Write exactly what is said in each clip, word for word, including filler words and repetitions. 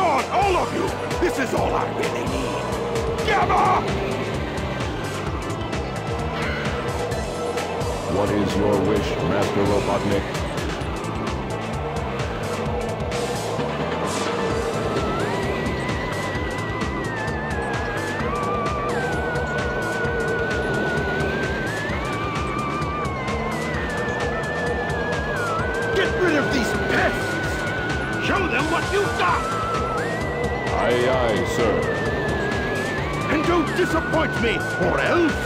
on, all of you! This is all I really need. Gamma! What is your wish, Master Robotnik? Get rid of these pests! Show them what you've got! Aye, aye, sir. And don't disappoint me, or else...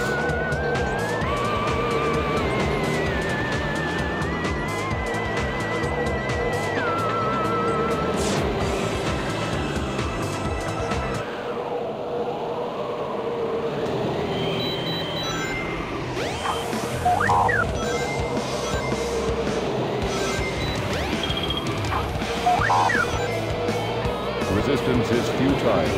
Resistance is futile.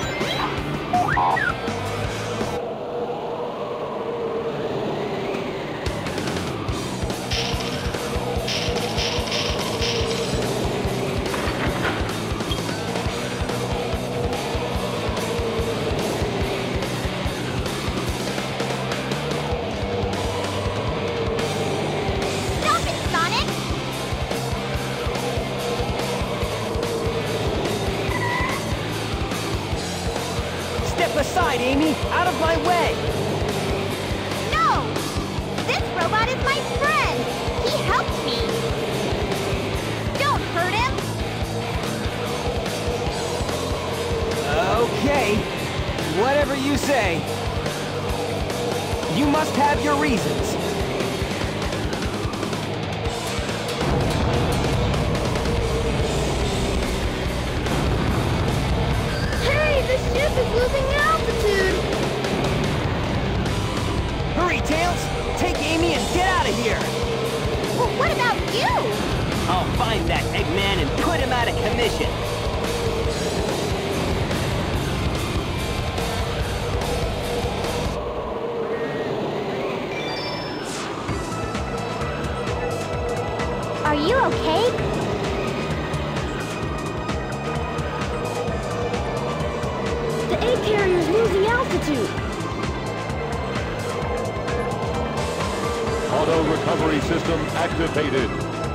Aside, Amy! Out of my way! No! This robot is my friend! He helped me! Don't hurt him! Okay. Whatever you say. You must have your reasons. Hey, the ship is losing altitude! Hurry, Tails! Take Amy and get out of here! Well, what about you? I'll find that Eggman and put him out of commission! Are you okay? The egg carrier's losing altitude. Auto recovery system activated.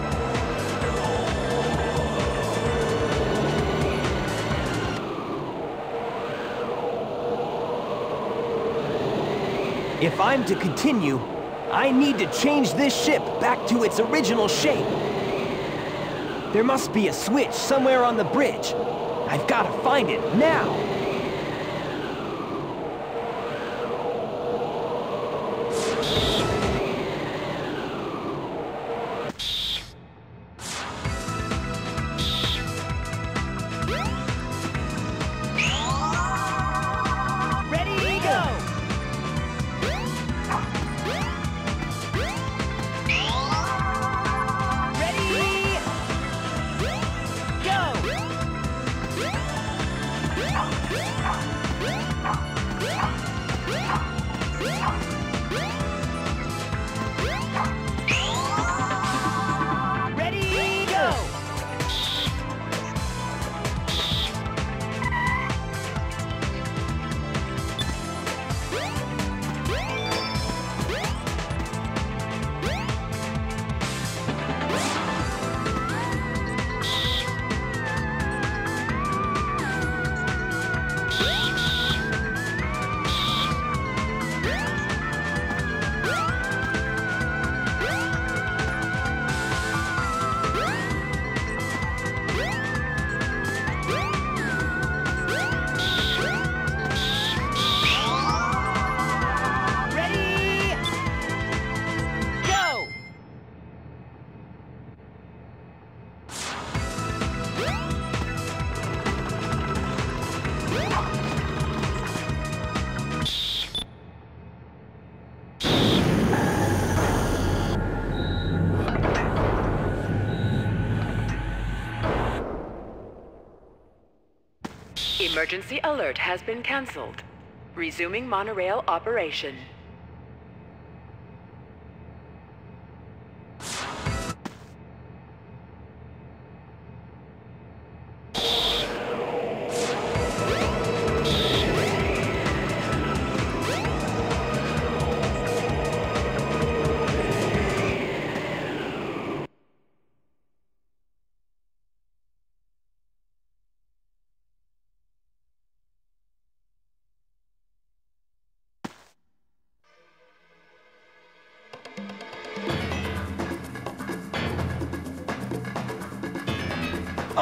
If I'm to continue, I need to change this ship back to its original shape. There must be a switch somewhere on the bridge. I've got to find it now. Emergency alert has been cancelled. Resuming monorail operation.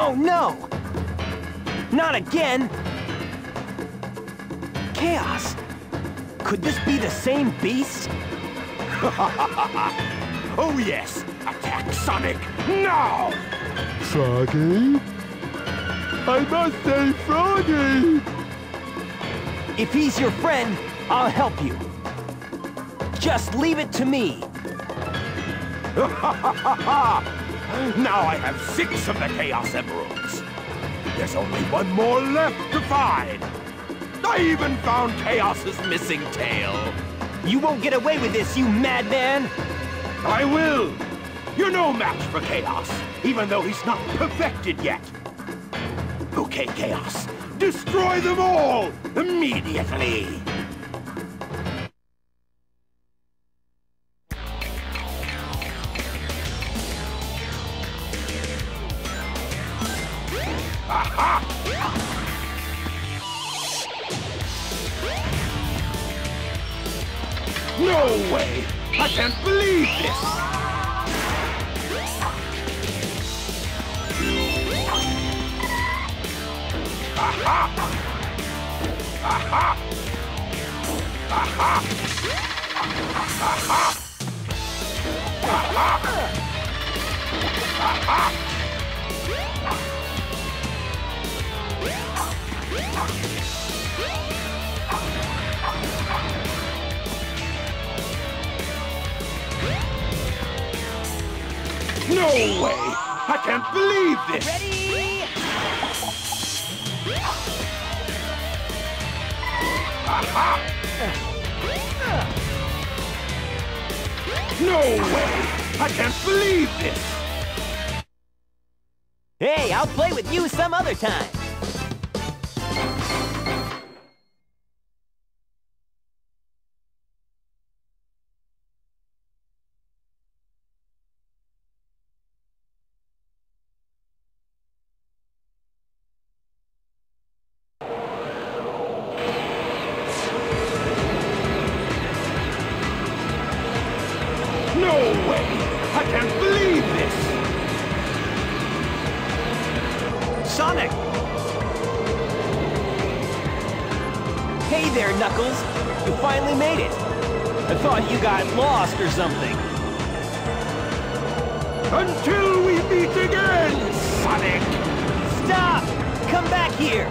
Oh no! Not again! Chaos! Could this be the same beast? Oh yes! Attack Sonic, now! Froggy? I must say Froggy! If he's your friend, I'll help you. Just leave it to me. Now I have six of the Chaos Emeralds. There's only one more left to find. I even found Chaos's missing tail. You won't get away with this, you madman! I will! You're no match for Chaos, even though he's not perfected yet. Okay, Chaos, destroy them all! Immediately! Aha! No way! I can't believe this! Aha! Aha! Aha! Aha! Aha! Aha! No way! I can't believe this! Ready? Aha! No way! I can't believe this! Hey, I'll play with you some other time. No way! I can't believe this! Sonic! Hey there, Knuckles. You finally made it. I thought you got lost or something. Until we meet again, Sonic! Stop! Come back here!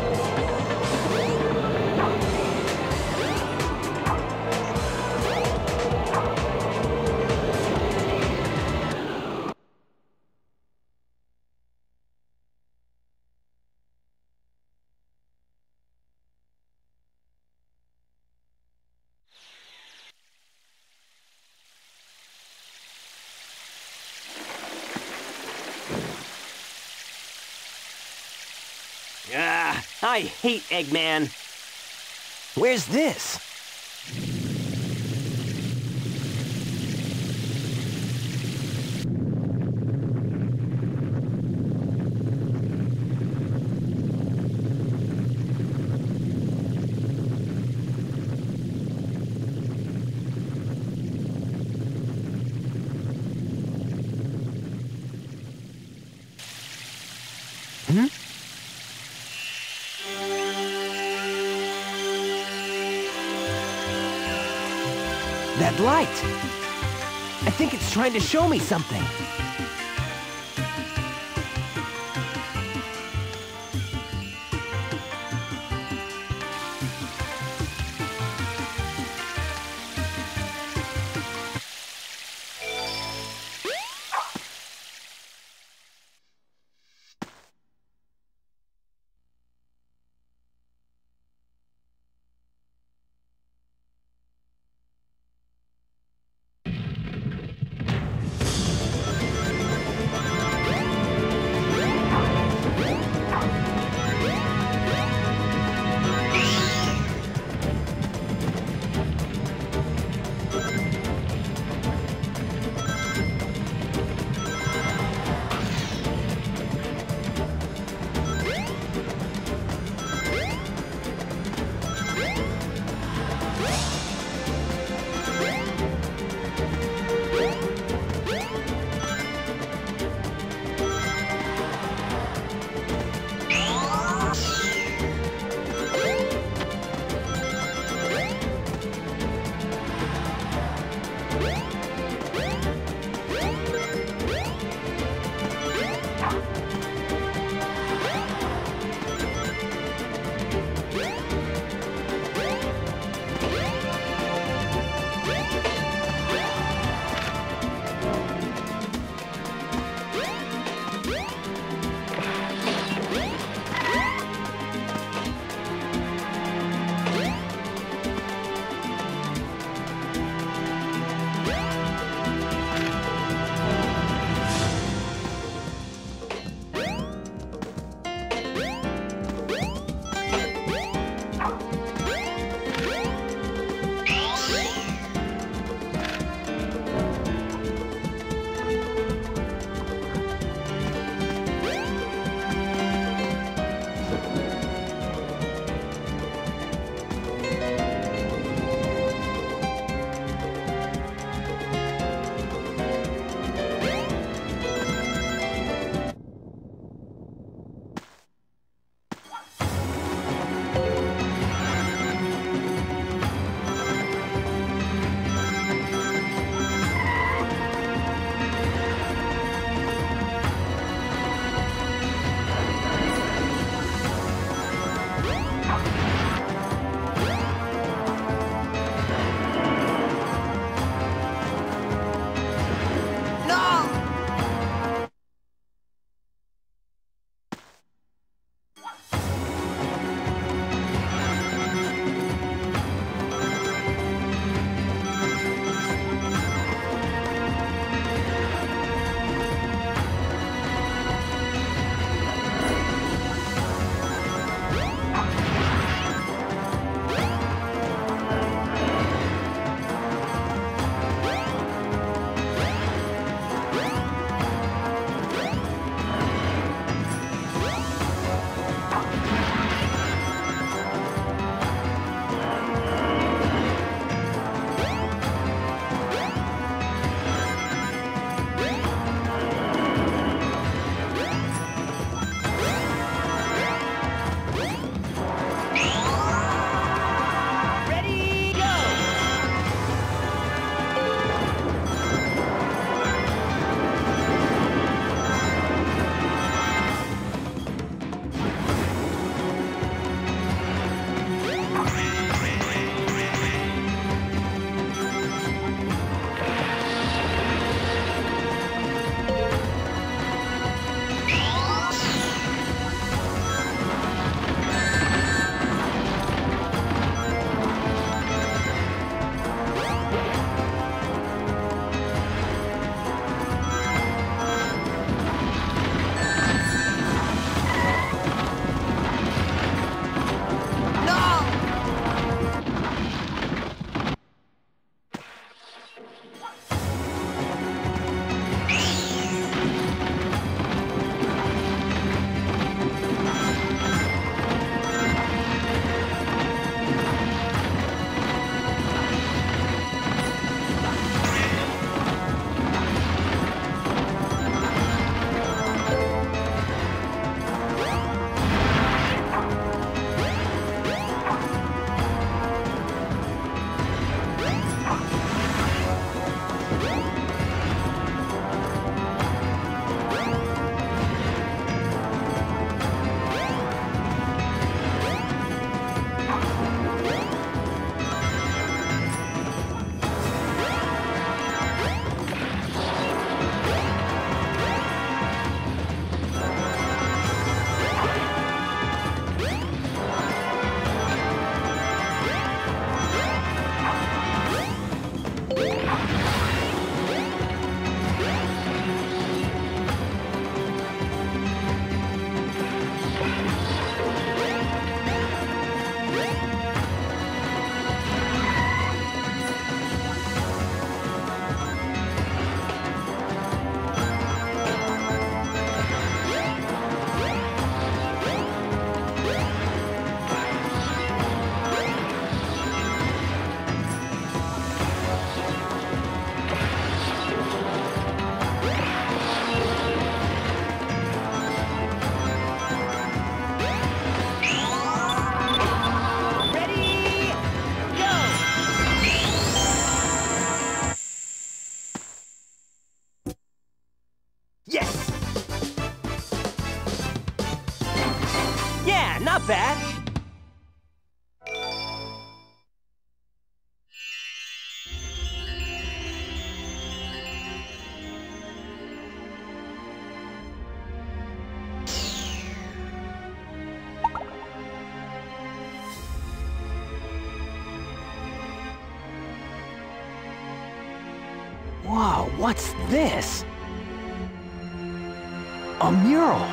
Ah, I hate Eggman. Where's this? Hmm? That light! I think it's trying to show me something. Yeah, not bad. Whoa, what's this? A mural.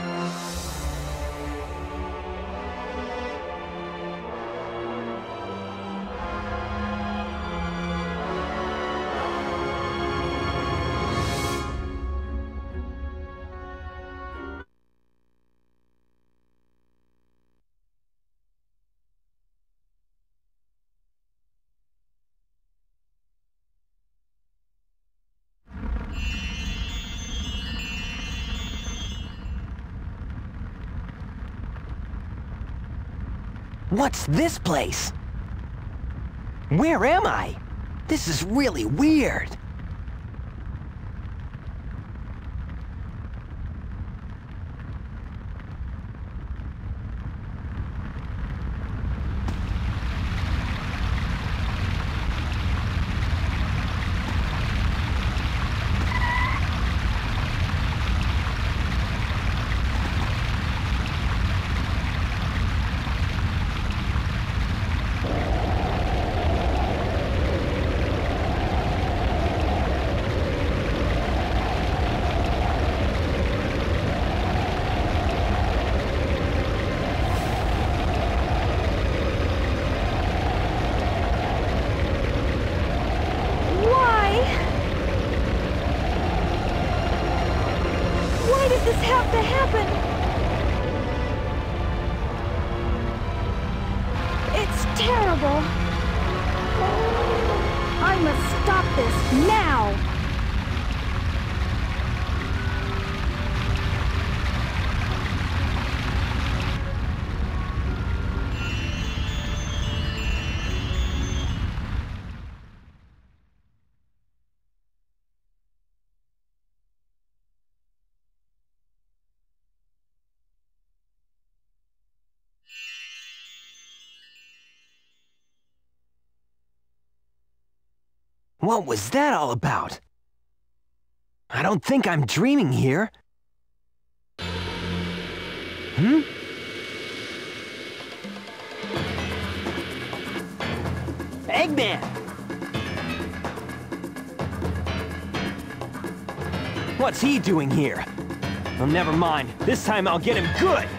What's this place? Where am I? This is really weird. have to happen? It's terrible. I must stop this now. What was that all about? I don't think I'm dreaming here. Hmm? Eggman! What's he doing here? Well, never mind. This time I'll get him good!